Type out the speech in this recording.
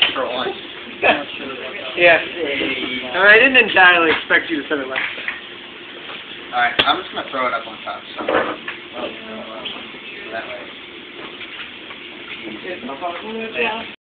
for once. Yeah. I didn't entirely expect you to send it last time. Alright, I'm just going to throw it up on top somewhere. That way.